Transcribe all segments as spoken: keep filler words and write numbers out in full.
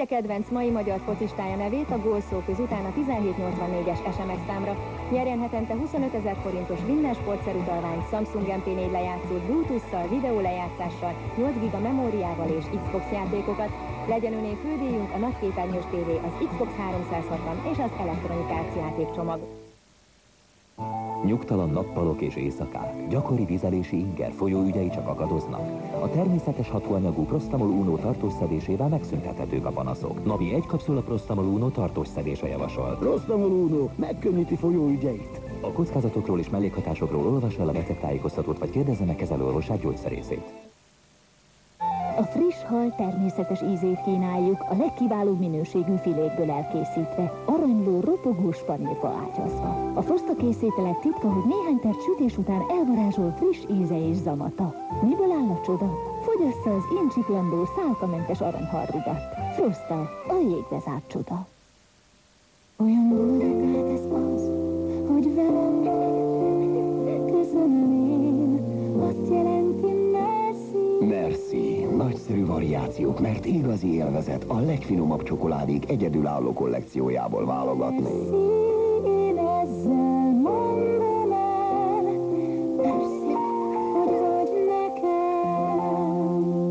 Írja kedvenc mai magyar focistája nevét a gólszó köz után a tizenhét nyolcvannégyes es em es számra. Nyerjen hetente huszonötezer forintos Winner Sportser utalványt Samsung em pé négy lejátszót Bluetooth-szal, videólejátszással, nyolc giga memóriával és Xbox játékokat. Legyen öné fődíjunk a nagyképernyős tévé, az Xbox háromszázhatvan és az Electronic Arts játékcsomag. Nyugtalan nappalok és éjszakák, gyakori vizelési inger, folyóügyei csak akadoznak. A természetes hatóanyagú Prostamol Uno tartós szedésével megszüntethetők a panaszok. Napi egy kapszula Prostamol Uno tartós szedése javasol. Prostamol Uno megkönnyíti folyóügyeit. A kockázatokról és mellékhatásokról olvassa el a recepttájékoztatót, vagy kérdezze meg kezelőorvosát gyógyszerészét. A friss hal természetes ízét kínáljuk, a legkiválóbb minőségű filékből elkészítve, aranyló, ropogó spanyolka ágyazva. A Frosta készételek titka, hogy néhány perc sütés után elvarázsol friss íze és zamata. Miből áll a csoda? Fogyassza az incsiklandó, szálkamentes aranyhalrudat. Frosta, a jégbe zárt csoda. Olyan boldog lehet ez az, hogy velem köszönöm én, azt jelenti merci. Merci. Nagyszerű variációk, mert igazi élvezet a legfinomabb csokoládék egyedülálló kollekciójából válogatni. Merci, én ezzel mondom el, merci, hogy vagy nekem.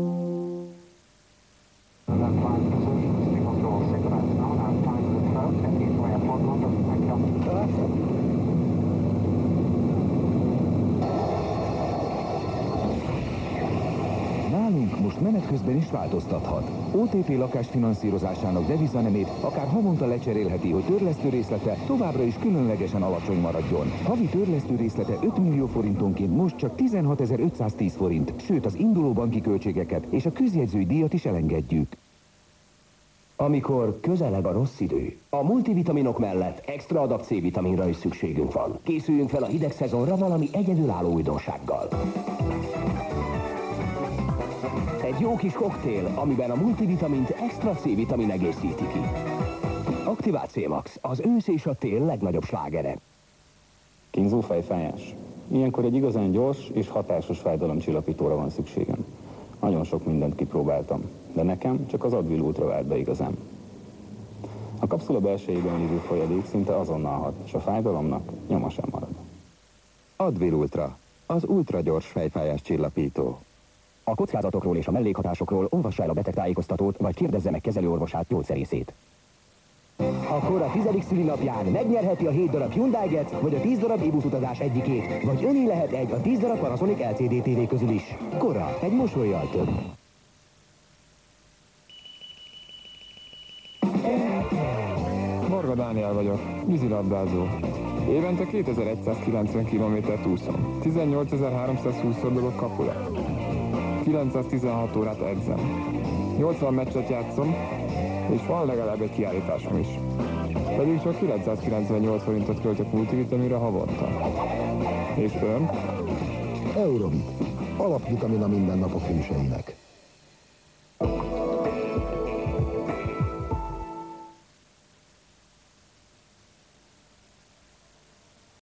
Nálunk most menet közben is változtathat. o té pé lakás finanszírozásának devizanemét akár havonta lecserélheti, hogy törlesztő részlete továbbra is különlegesen alacsony maradjon. Havi törlesztő részlete öt millió forintonként most csak tizenhatezer-ötszáztíz forint, sőt az induló banki költségeket és a közjegyzői díjat is elengedjük. Amikor közeleg a rossz idő, a multivitaminok mellett extra adag C-vitaminra is szükségünk van. Készüljünk fel a hideg szezonra valami egyedülálló újdonsággal. Egy jó kis koktél, amiben a multivitamint extra C-vitamin egészíti ki. Activate C-Max, az ősz és a tél legnagyobb slágere. Kínzó fejfájás. Ilyenkor egy igazán gyors és hatásos fájdalomcsillapítóra van szükségem. Nagyon sok mindent kipróbáltam, de nekem csak az Advil Ultra vált be igazán. A kapszula belsejében lévő folyadék szinte azonnal hat, és a fájdalomnak nyoma sem marad. Advil Ultra, az ultra gyors fejfájás csillapító. A kockázatokról és a mellékhatásokról olvassa el a betegtájékoztatót, vagy kérdezze meg kezelőorvosát, gyógyszerészét. Akkor a tizedik szülinapján megnyerheti a hét darab Hyundai Getz, vagy a tíz darab e-busz utazás egyikét, vagy öné lehet egy a tíz darab Panasonic el cé dé tévé közül is. Kora, egy mosollyal több. Varga Dániel vagyok, vízilabdázó. Évente kétezer-egyszázkilencven kilométert úszom, tizennyolcezer-háromszázhúsz dobok kapura. kilencszáztizenhat órát edzem. nyolcvan meccset játszom, és van legalább egy kiállításom is. Pedig csak kilencszázkilencvennyolc forintot költök multivitaminra havonta. És ön? Eurovit. Alapvitamina mindennapok hőseinek.